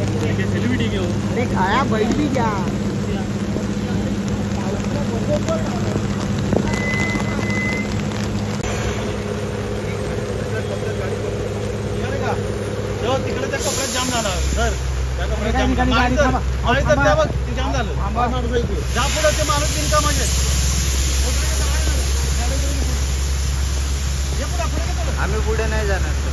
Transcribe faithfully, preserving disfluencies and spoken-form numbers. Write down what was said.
Celebrity घेऊ अरे खाया बैठ भी जा तिकडे त्या कपड्यात जाम झाला सर त्या कपड्यात जाम जाम झालं ज्या पुढे ते माणूस तीन कामाचे आम्ही पुढे नाही जाणार.